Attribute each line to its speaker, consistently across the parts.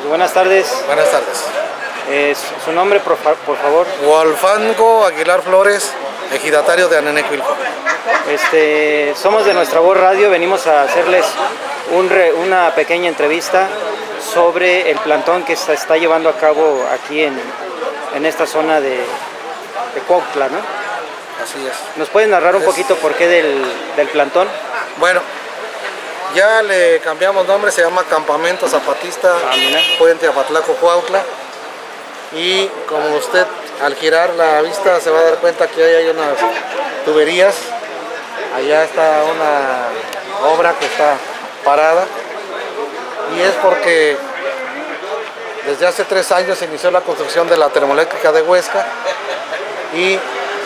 Speaker 1: Buenas tardes.
Speaker 2: Buenas tardes.
Speaker 1: Su nombre, por favor.
Speaker 2: Wolfango Aguilar Flores, ejidatario de Anenecuilco.
Speaker 1: Somos de Nuestra Voz Radio, venimos a hacerles una pequeña entrevista sobre el plantón que se está llevando a cabo aquí en esta zona de Cuautla, ¿no?
Speaker 2: Así es.
Speaker 1: ¿Nos pueden narrar un poquito por qué del plantón?
Speaker 2: Bueno, ya le cambiamos nombre, se llama Campamento Zapatista Puente Apatlaco Cuautla. Y como usted al girar la vista se va a dar cuenta que hay unas tuberías. Allá está una obra que está parada. Y es porque desde hace 3 años se inició la construcción de la termoeléctrica de Huesca. Y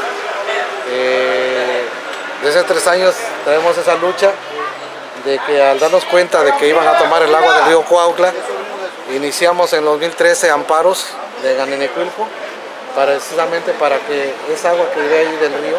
Speaker 2: desde hace 3 años tenemos esa lucha de que al darnos cuenta de que iban a tomar el agua del río Cuautla, iniciamos en 2013 amparos de Anenecuilco, precisamente para que esa agua que viene ahí del río,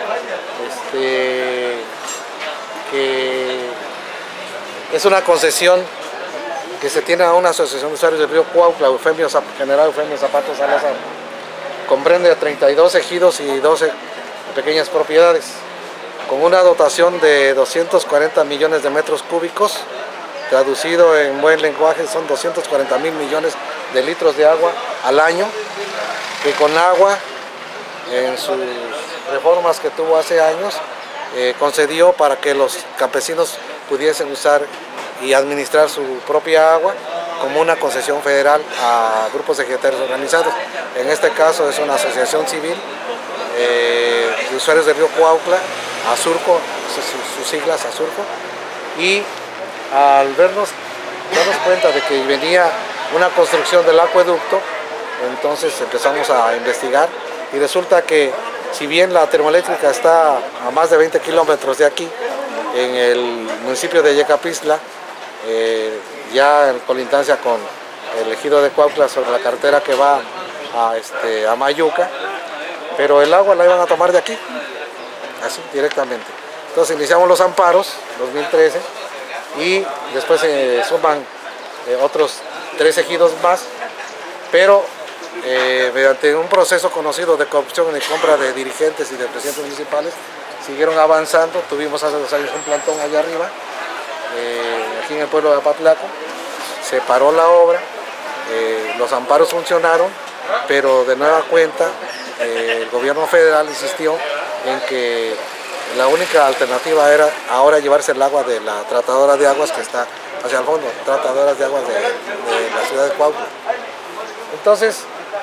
Speaker 2: que es una concesión que se tiene a una asociación de usuarios del río Cuautla, General Eufemio Zapata Salazar, comprende a 32 ejidos y 12 pequeñas propiedades, con una dotación de 240 millones de metros cúbicos, traducido en buen lenguaje son 240.000 millones de litros de agua al año, que con agua, en sus reformas que tuvo hace años, concedió para que los campesinos pudiesen usar y administrar su propia agua como una concesión federal a grupos ejidatarios organizados. En este caso es una asociación civil de usuarios del río Cuautla, ASURCO, sus siglas ASURCO, y al darnos cuenta de que venía una construcción del acueducto, entonces empezamos a investigar y resulta que si bien la termoeléctrica está a más de 20 kilómetros de aquí, en el municipio de Yecapistla, ya en colindancia con el ejido de Cuautla sobre la carretera que va a Mayuca, pero el agua la iban a tomar de aquí, así directamente. Entonces iniciamos los amparos, 2013, y después se suman otros 3 ejidos más, pero mediante un proceso conocido de corrupción y compra de dirigentes y de presidentes municipales, siguieron avanzando. Tuvimos hace 2 años un plantón allá arriba, aquí en el pueblo de Apatlaco, se paró la obra, los amparos funcionaron, pero de nueva cuenta el gobierno federal insistió en que la única alternativa era ahora llevarse el agua de la tratadora de aguas que está hacia el fondo, tratadoras de aguas de la ciudad de Cuautla. Entonces,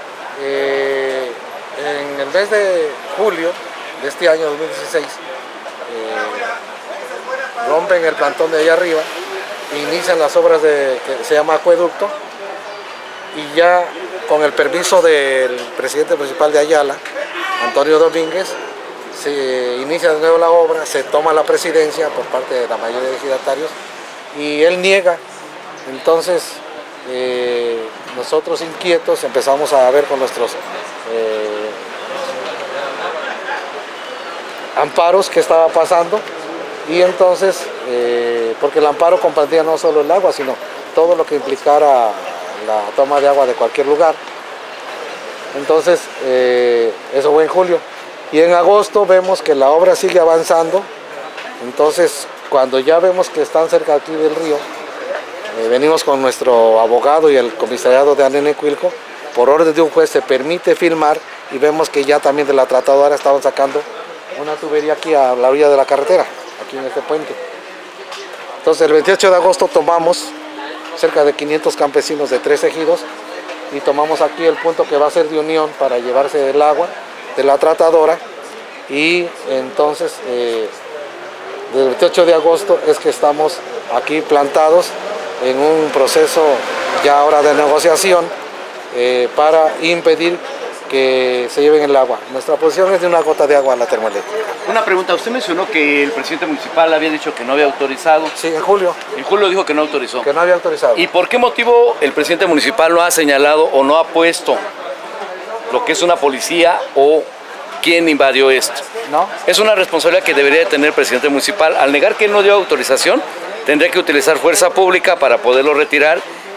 Speaker 2: en el mes de julio de este año 2016, rompen el plantón de allá arriba, inician las obras que se llama acueducto, y ya con el permiso del presidente municipal de Ayala, Antonio Domínguez, se inicia de nuevo la obra, se toma la presidencia por parte de la mayoría de ejidatarios y él niega. Entonces nosotros inquietos empezamos a ver con nuestros amparos qué estaba pasando, y entonces porque el amparo comprendía no solo el agua, sino todo lo que implicara la toma de agua de cualquier lugar. Entonces eso fue en julio. Y en agosto vemos que la obra sigue avanzando. Entonces, cuando ya vemos que están cerca aquí del río, venimos con nuestro abogado y el comisariado de Anenecuilco. Por orden de un juez se permite filmar y vemos que ya también de la tratadora estaban sacando una tubería aquí a la orilla de la carretera, aquí en este puente. Entonces, el 28 de agosto tomamos cerca de 500 campesinos de 3 ejidos y tomamos aquí el punto que va a ser de unión para llevarse el agua de la tratadora, y entonces del 28 de agosto es que estamos aquí plantados en un proceso ya ahora de negociación para impedir que se lleven el agua. Nuestra posición es de una gota de agua a la termoeléctrica.
Speaker 3: Una pregunta, usted mencionó que el presidente municipal había dicho que no había autorizado.
Speaker 2: Sí, en julio.
Speaker 3: En julio dijo que no autorizó.
Speaker 2: Que no había autorizado.
Speaker 3: ¿Y por qué motivo el presidente municipal no ha señalado o no ha puesto lo que es una policía o quién invadió esto?
Speaker 2: ¿No?
Speaker 3: Es una responsabilidad que debería tener el presidente municipal. Al negar que él no dio autorización, tendría que utilizar fuerza pública para poderlo retirar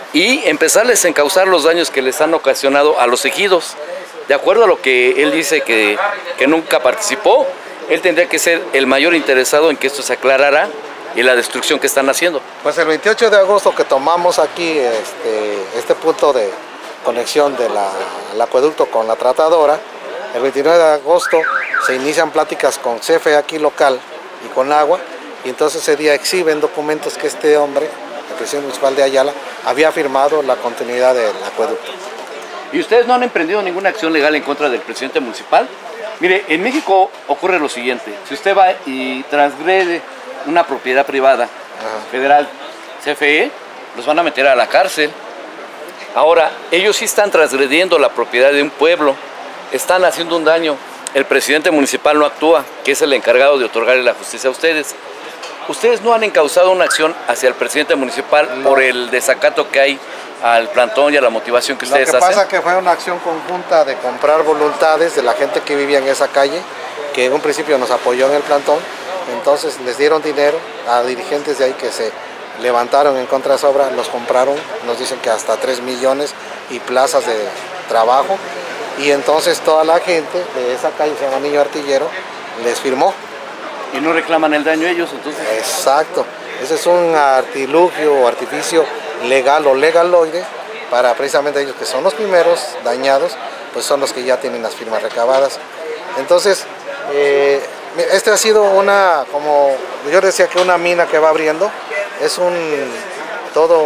Speaker 3: y empezarles a encauzar los daños que les han ocasionado a los ejidos. De acuerdo a lo que él dice que nunca participó, él tendría que ser el mayor interesado en que esto se aclarara y la destrucción que están haciendo.
Speaker 2: Pues el 28 de agosto que tomamos aquí este punto de conexión del acueducto con la tratadora, el 29 de agosto se inician pláticas con CFE aquí local y con agua, y entonces ese día exhiben documentos que este hombre, el presidente municipal de Ayala, había firmado la continuidad del acueducto.
Speaker 3: ¿Y ustedes no han emprendido ninguna acción legal en contra del presidente municipal? Mire, en México ocurre lo siguiente: si usted va y transgrede una propiedad privada federal, CFE, los van a meter a la cárcel. Ahora, ellos sí están transgrediendo la propiedad de un pueblo, están haciendo un daño. El presidente municipal no actúa, que es el encargado de otorgarle la justicia a ustedes. ¿Ustedes no han encauzado una acción hacia el presidente municipal por el desacato que hay al plantón y a la motivación que ustedes hacen?
Speaker 2: Lo que pasa es que fue una acción conjunta de comprar voluntades de la gente que vivía en esa calle, que en un principio nos apoyó en el plantón. Entonces les dieron dinero a dirigentes de ahí que se levantaron en contra de esa obra, los compraron, nos dicen que hasta 3 millones y plazas de trabajo, y entonces toda la gente de esa calle, se llama Niño Artillero, les firmó.
Speaker 3: ¿Y no reclaman el daño ellos entonces?
Speaker 2: Exacto, ese es un artilugio o artificio legal o legaloide para precisamente ellos, que son los primeros dañados, pues son los que ya tienen las firmas recabadas. Entonces, este ha sido como yo decía, que una mina que va abriendo, es todo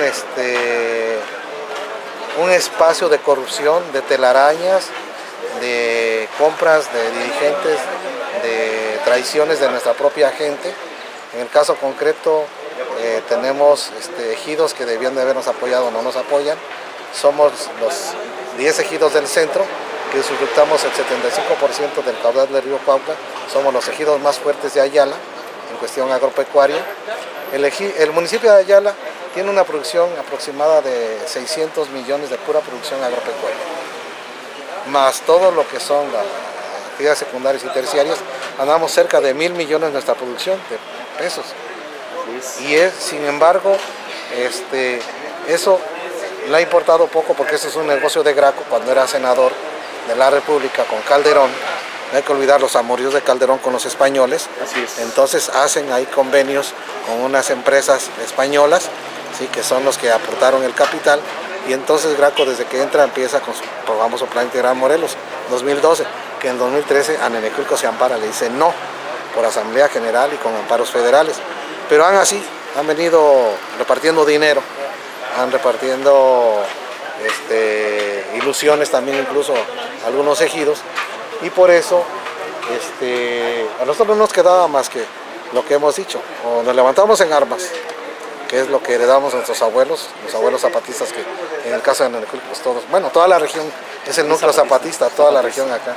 Speaker 2: un espacio de corrupción, de telarañas, de compras de dirigentes, de traiciones de nuestra propia gente. En el caso concreto, tenemos ejidos que debían de habernos apoyado, no nos apoyan. Somos los 10 ejidos del centro, que disfrutamos el 75% del caudal del río Cuautla. Somos los ejidos más fuertes de Ayala en cuestión agropecuaria. El municipio de Ayala tiene una producción aproximada de 600 millones de pura producción agropecuaria, más todo lo que son las actividades secundarias y terciarias. Andamos cerca de 1.000 millones de nuestra producción de pesos. Y sin embargo, eso le ha importado poco, porque eso es un negocio de Graco cuando era senador de la República con Calderón. No hay que olvidar los amoríos de Calderón con los españoles.
Speaker 3: Así es.
Speaker 2: Entonces hacen ahí convenios con unas empresas españolas, ¿sí?, que son los que aportaron el capital, y entonces Graco, desde que entra, empieza con su famoso Plan Integral Morelos 2012, que en 2013 a Nenecuilco se ampara, le dice no por Asamblea General y con amparos federales. Pero han venido repartiendo dinero, han repartiendo ilusiones también, incluso algunos ejidos, y por eso a nosotros no nos quedaba más que lo que hemos dicho: o nos levantamos en armas, que es lo que heredamos a nuestros abuelos, los abuelos zapatistas, que en el caso de Nenecuilco, pues todos, bueno, toda la región es el núcleo zapatista, toda la región acá,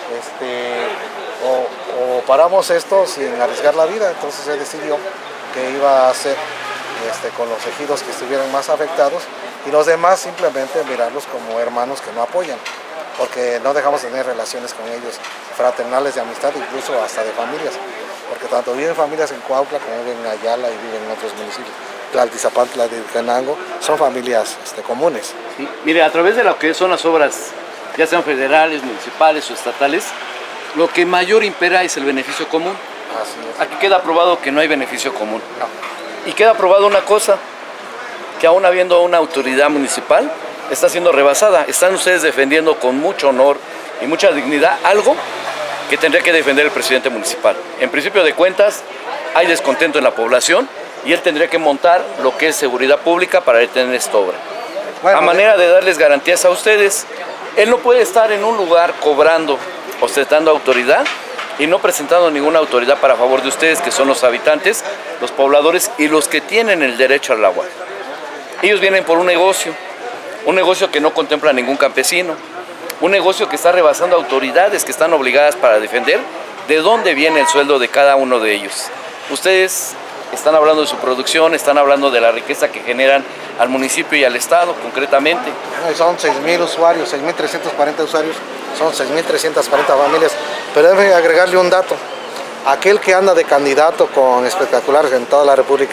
Speaker 2: o paramos esto sin arriesgar la vida. Entonces se decidió que iba a hacer con los ejidos que estuvieran más afectados, y los demás simplemente mirarlos como hermanos que no apoyan, porque no dejamos de tener relaciones con ellos fraternales, de amistad, incluso hasta de familias, porque tanto viven familias en Cuautla como viven en Ayala y viven en otros municipios. Tlaltizapantla, de Canango, son familias comunes.
Speaker 3: Sí. Mire, a través de lo que son las obras, ya sean federales, municipales o estatales, lo que mayor impera es el beneficio común.
Speaker 2: Así es.
Speaker 3: Aquí queda probado que no hay beneficio común.
Speaker 2: No.
Speaker 3: Y queda probado una cosa, que aún habiendo una autoridad municipal, está siendo rebasada. Están ustedes defendiendo con mucho honor y mucha dignidad algo que tendría que defender el presidente municipal. En principio de cuentas, hay descontento en la población, y él tendría que montar lo que es seguridad pública para detener esta obra. Bueno, a manera de darles garantías a ustedes, él no puede estar en un lugar cobrando, ostentando autoridad, y no presentando ninguna autoridad para favor de ustedes, que son los habitantes, los pobladores y los que tienen el derecho al agua. Ellos vienen por un negocio que no contempla a ningún campesino, un negocio que está rebasando autoridades que están obligadas para defender de dónde viene el sueldo de cada uno de ellos. Ustedes están hablando de su producción, están hablando de la riqueza que generan al municipio y al estado concretamente.
Speaker 2: Son 6.000 usuarios, 6.340 usuarios, son 6.340 familias, pero debe agregarle un dato: aquel que anda de candidato con espectaculares en toda la República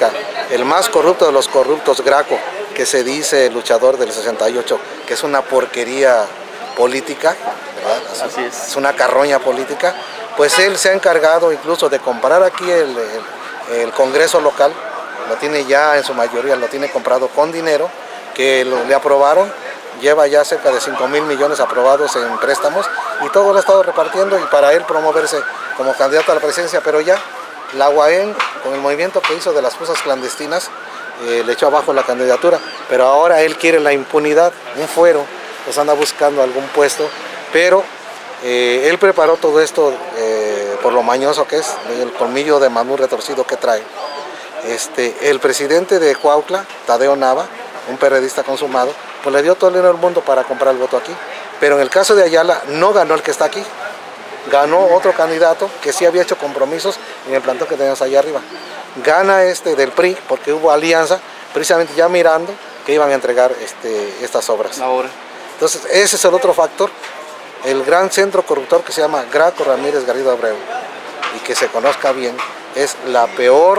Speaker 2: el más corrupto de los corruptos, Graco, que se dice luchador del 68, que es una porquería política, ¿verdad?
Speaker 3: Así es.
Speaker 2: Es una carroña política. Pues él se ha encargado incluso de comprar aquí el Congreso local, lo tiene ya en su mayoría, lo tiene comprado con dinero, que le aprobaron, lleva ya cerca de 5.000 millones aprobados en préstamos, y todo lo ha estado repartiendo, y para él promoverse como candidato a la presidencia, pero ya la UAM, con el movimiento que hizo de las fosas clandestinas, le echó abajo la candidatura, pero ahora él quiere la impunidad, un fuero, pues anda buscando algún puesto, pero él preparó todo esto por lo mañoso que es, el colmillo de mamú retorcido que trae. El presidente de Cuautla, Tadeo Nava, un periodista consumado, pues le dio todo el dinero del mundo para comprar el voto aquí, pero en el caso de Ayala no ganó el que está aquí, ganó otro candidato que sí había hecho compromisos en el plantón que tenemos allá arriba. Gana del PRI porque hubo alianza, precisamente ya mirando que iban a entregar estas obras.
Speaker 3: Ahora.
Speaker 2: Entonces ese es el otro factor, el gran centro corruptor que se llama Graco Ramírez Garrido Abreu, y que se conozca bien, es la peor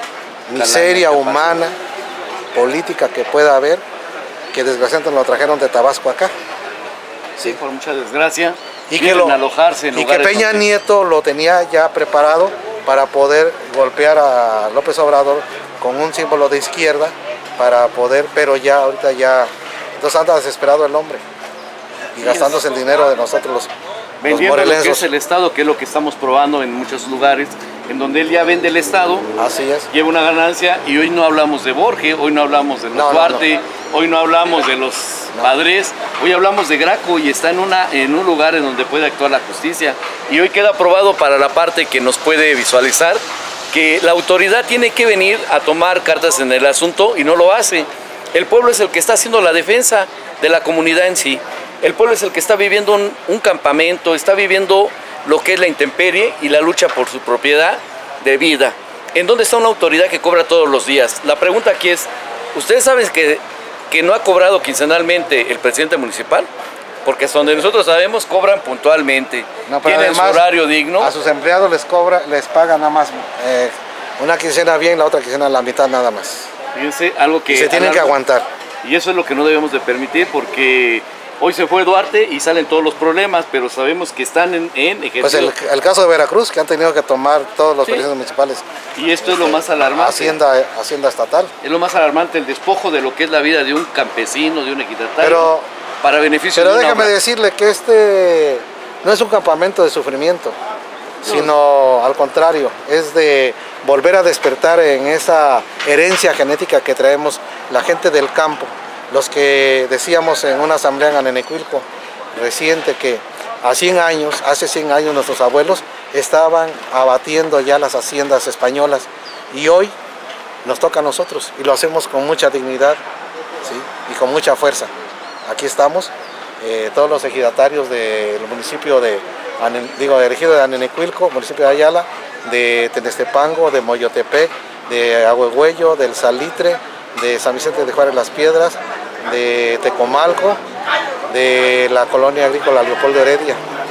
Speaker 2: miseria humana, política que pueda haber, que desgraciadamente nos lo trajeron de Tabasco acá.
Speaker 3: Sí, por mucha desgracia.
Speaker 2: Y que,
Speaker 3: alojarse en
Speaker 2: y que Peña Nieto lo tenía ya preparado para poder golpear a López Obrador con un símbolo de izquierda, para poder, pero ya ahorita ya, entonces anda desesperado el hombre y gastándose el dinero de nosotros los
Speaker 3: vendiendo lo que es el Estado, que es lo que estamos probando en muchos lugares, en donde él ya vende el Estado,
Speaker 2: así es,
Speaker 3: lleva una ganancia, y hoy no hablamos de Borges, hoy no hablamos de los Duarte, hoy no hablamos de los Padres, hoy hablamos de Graco, y está en un lugar en donde puede actuar la justicia, y hoy queda probado para la parte que nos puede visualizar que la autoridad tiene que venir a tomar cartas en el asunto, y no lo hace. El pueblo es el que está haciendo la defensa de la comunidad en sí. El pueblo es el que está viviendo un campamento, está viviendo lo que es la intemperie y la lucha por su propiedad de vida. ¿En dónde está una autoridad que cobra todos los días? La pregunta aquí es, ¿ustedes saben que no ha cobrado quincenalmente el presidente municipal? Porque hasta donde nosotros sabemos, cobran puntualmente.
Speaker 2: No, pero
Speaker 3: tienen su horario digno.
Speaker 2: A sus empleados les paga nada más una quincena bien, la otra quincena la mitad nada más.
Speaker 3: Fíjense, algo que...
Speaker 2: Y se tienen que aguantar.
Speaker 3: Y eso es lo que no debemos de permitir, porque hoy se fue Duarte y salen todos los problemas, pero sabemos que están en ejercicio.
Speaker 2: Pues el caso de Veracruz, que han tenido que tomar todos los presidentes municipales.
Speaker 3: Y esto es lo más alarmante.
Speaker 2: Hacienda estatal.
Speaker 3: Es lo más alarmante, el despojo de lo que es la vida de un campesino, de un ejidatario, para beneficio de una
Speaker 2: Pero déjame
Speaker 3: obra.
Speaker 2: decirle que no es un campamento de sufrimiento, sino al contrario, es de volver a despertar en esa herencia genética que traemos la gente del campo. Los que decíamos en una asamblea en Anenecuilco reciente que hace 100 años nuestros abuelos estaban abatiendo ya las haciendas españolas, y hoy nos toca a nosotros y lo hacemos con mucha dignidad, ¿sí? Y con mucha fuerza. Aquí estamos, todos los ejidatarios del municipio del ejido de Anenecuilco, municipio de Ayala, de Tenestepango, de Moyotepec, de Ahuehuello, del Salitre, de San Vicente de Juárez Las Piedras, de Tecomalco, de la colonia agrícola Leopoldo Heredia.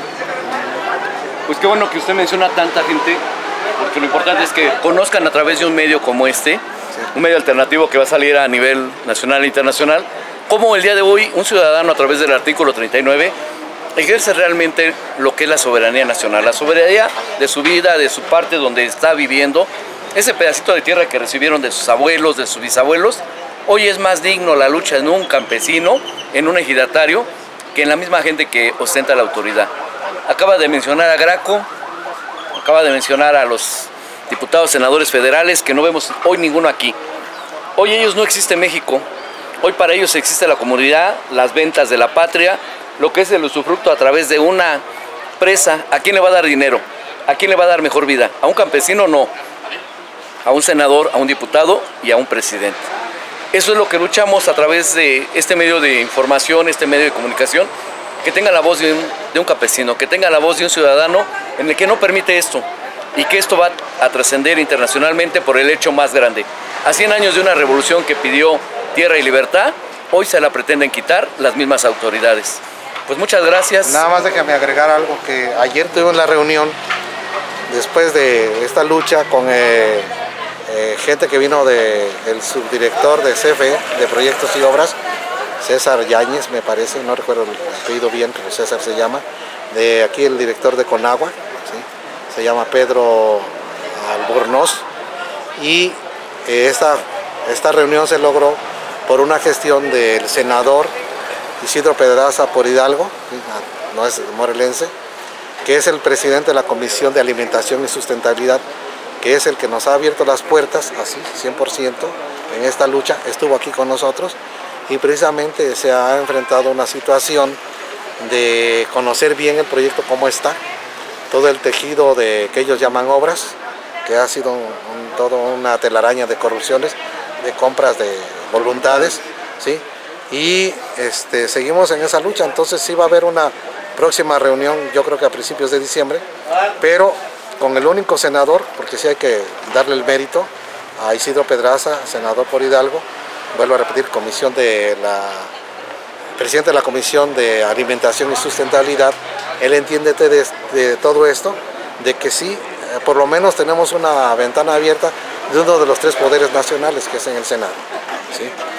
Speaker 3: Pues qué bueno que usted menciona a tanta gente, porque lo importante es que conozcan a través de un medio como este, un medio alternativo que va a salir a nivel nacional e internacional, cómo el día de hoy un ciudadano a través del artículo 39 ejerce realmente lo que es la soberanía nacional, la soberanía de su vida, de su parte donde está viviendo. Ese pedacito de tierra que recibieron de sus abuelos, de sus bisabuelos, hoy es más digno la lucha en un campesino, en un ejidatario, que en la misma gente que ostenta la autoridad. Acaba de mencionar a Graco, acaba de mencionar a los diputados, senadores federales, que no vemos hoy ninguno aquí. Hoy ellos no existe México, hoy para ellos existe la comunidad, las ventas de la patria, lo que es el usufructo a través de una presa. ¿A quién le va a dar dinero? ¿A quién le va a dar mejor vida? ¿A un campesino? No. A un senador, a un diputado y a un presidente. Eso es lo que luchamos a través de este medio de información, este medio de comunicación, que tenga la voz de un campesino, que tenga la voz de un ciudadano en el que no permite esto, y que esto va a trascender internacionalmente por el hecho más grande. A 100 años de una revolución que pidió tierra y libertad, hoy se la pretenden quitar las mismas autoridades. Pues muchas gracias.
Speaker 2: Nada más déjame agregar algo, que ayer tuvimos la reunión después de esta lucha con gente que vino del subdirector de CFE, de Proyectos y Obras, César Yáñez, me parece, no recuerdo el apellido bien, pero César se llama, de aquí el director de Conagua, ¿sí? Se llama Pedro Albornoz, y esta reunión se logró por una gestión del senador Isidro Pedraza por Hidalgo, ¿sí? No es morelense, que es el presidente de la Comisión de Alimentación y Sustentabilidad, que es el que nos ha abierto las puertas, así, 100%, en esta lucha, estuvo aquí con nosotros, y precisamente se ha enfrentado a una situación de conocer bien el proyecto, cómo está, todo el tejido que ellos llaman obras, que ha sido toda una telaraña de corrupciones, de compras de voluntades, ¿sí? Y seguimos en esa lucha. Entonces sí va a haber una próxima reunión, yo creo que a principios de diciembre, pero con el único senador, porque sí hay que darle el mérito a Isidro Pedraza, senador por Hidalgo, vuelvo a repetir, presidente de la Comisión de Alimentación y Sustentabilidad. Él entiende de todo esto, de que sí, por lo menos tenemos una ventana abierta de uno de los tres poderes nacionales, que es en el Senado, ¿sí?